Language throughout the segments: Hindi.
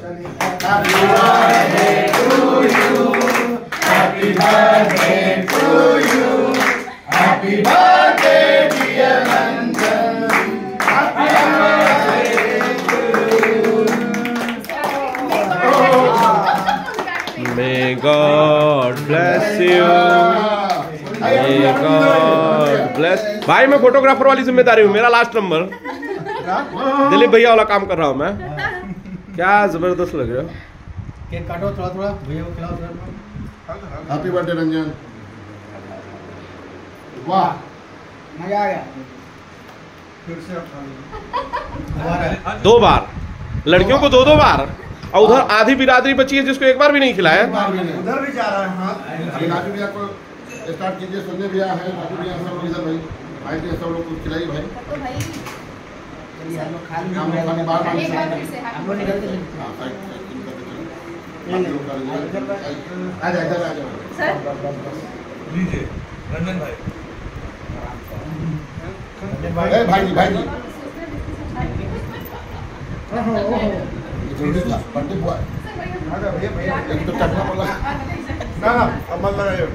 Happy birthday to you. Happy birthday dear Nandan. Happy birthday to you. May God bless you. May God bless. भाई मैं फोटोग्राफर वाली जिम्मेदारी हूँ, मेरा लास्ट नंबर। दिलीप भैया वाला काम कर रहा हूँ मैं। क्या जबरदस्त लग रहा है। केक काटो थोड़ा थोड़ा, भैया को खिलाओ थोड़ा। Happy birthday Ranjan. वाह मजा आ गया। फिर से दो बार लड़कियों को दो बार, और उधर आधी बिरादरी बची है जिसको एक बार भी नहीं खिलाया। उधर भी जा रहा है। हाँ अभी राजू भैया को स्टार्ट कीजिए। संजय भैया है, राजू भैया सब लोग इधर भाई भाई के सब लोग कुछ खिलाइए भाई। चलिए हम लोग खा लेंगे। हम लोग बार बार हम लोग निकलते हैं। आ जाए इधर आ जाओ लीजिए रंजन भाई। भाई जी भाई जी बर्थडे बॉय एक तो टकला बोला ना अब मत लगाइए।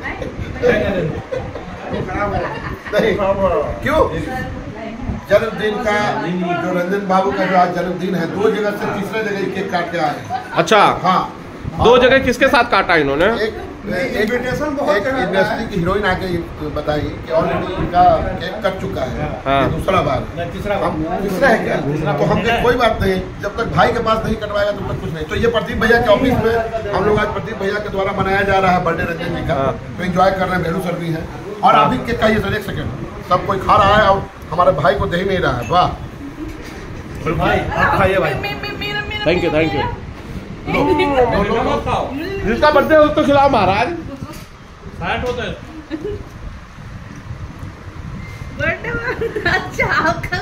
नहीं क्यों? जन्मदिन का जो रंजन बाबू का जो आज जन्मदिन है, दो जगह से तीसरा जगह केक काट के आए। अच्छा हाँ, दो जगह किसके साथ काटा इन्होंने? एक इंडस्ट्री की हीरोइन आके बताई कि ऑलरेडी इनका केक कट चुका है। हाँ। दूसरा बार हम तीसरा है क्या? तो हम कोई बात नहीं, जब तक भाई के पास नहीं कटवाएगा तब तक कुछ नहीं। तो ये प्रदीप भैया के ऑफिस में हम लोग आज प्रदीप भैया के द्वारा मनाया जा रहा है बर्थडे रंजन जी का। तो एंजॉय कर रहे हैं, भेलू सर भी है। और अभी केक खाइए सर, एक सेकेंड। सब कोई खा रहा है और हमारे भाई को दे ही नहीं रहा है। वाह भाई आप खाइए भाई। Thank you thank you. जिसका बर्थडे हो उसको खिलाओ महाराज। फैट होता है। बर्थडे अच्छा आपका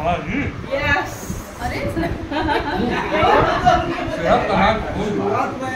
यस। अरे सेहत कहाँ